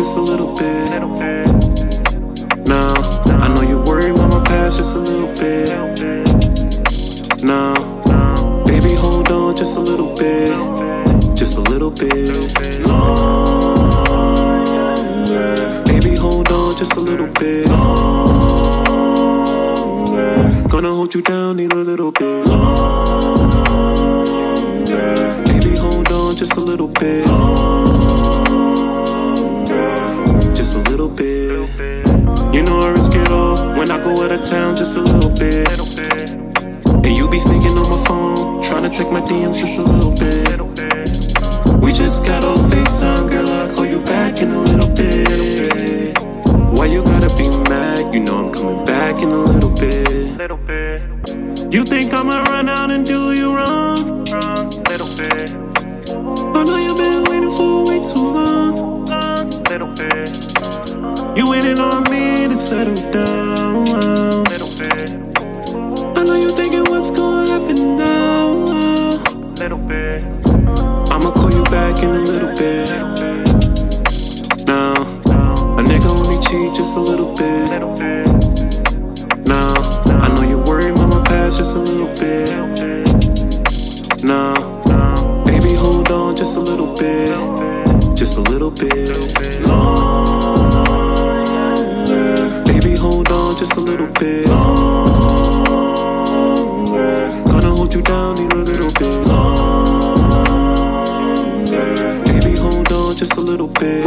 just a little bit. Now, I know you're worried about my past just a little bit. Now, baby, hold on just a little bit. Just a little bit longer. Baby, hold on just a little bit longer. Gonna hold you down, need a little bit longer. Baby, hold on just a little bit longer. Just a little bit. You know I risk it all when I go out of town just a little bit. And you be sneaking on my phone, trying to check my DMs just a little bit. We just got off FaceTime, girl, I'll call you back in a little bit. Why you gotta be mad? You know I'm coming back in a little bit. You think I'ma run out and do you wrong? I know you've been waiting for way too long. You waiting on me to settle down. I know you thinking what's gonna happen now. I'ma call you back in a little bit. Now, a nigga only cheat just a little bit. Now, I know you're worried about my past just a little bit. Now, baby, hold on just a little bit. Just a little bit longer. Baby, hold on just a little bit longer. Gonna hold you down, need a little bit longer. Baby, hold on just a little bit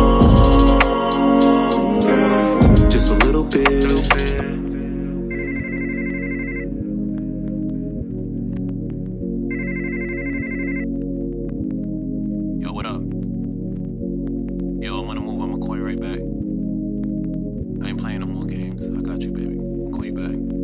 longer. Just a little bit. Yo, what up? Yo, I'm on the move. I'ma call you right back. I ain't playing no more games. I got you, baby. I'll call you back.